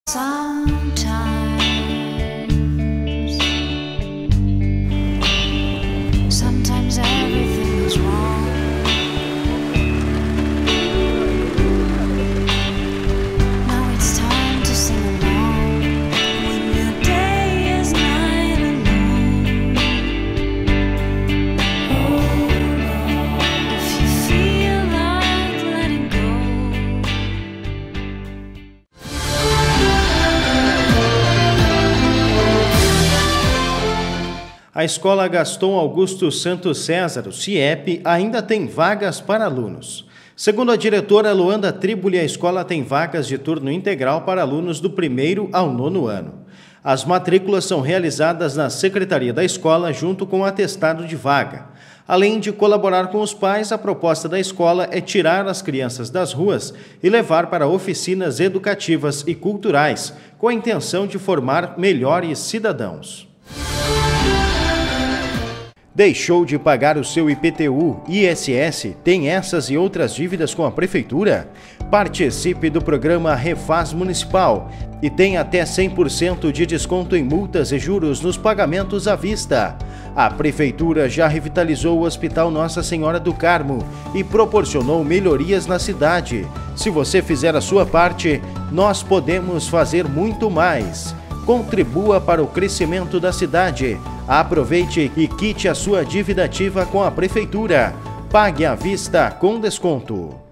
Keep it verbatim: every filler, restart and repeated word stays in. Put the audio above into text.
Sometimes Sometimes everything is wrong. Now it's time to sing along when your day is night alone. Hold on if you feel like letting go. A Escola Gaston Augusto Santos César, o CIEP, ainda tem vagas para alunos. Segundo a diretora Luanda Triboli, a escola tem vagas de turno integral para alunos do primeiro ao nono ano. As matrículas são realizadas na Secretaria da Escola junto com o atestado de vaga. Além de colaborar com os pais, a proposta da escola é tirar as crianças das ruas e levar para oficinas educativas e culturais, com a intenção de formar melhores cidadãos. Deixou de pagar o seu I P T U, I S S, tem essas e outras dívidas com a Prefeitura? Participe do programa Refaz Municipal e tem até cem por cento de desconto em multas e juros nos pagamentos à vista. A Prefeitura já revitalizou o Hospital Nossa Senhora do Carmo e proporcionou melhorias na cidade. Se você fizer a sua parte, nós podemos fazer muito mais. Contribua para o crescimento da cidade. Aproveite e quite a sua dívida ativa com a Prefeitura. Pague à vista com desconto.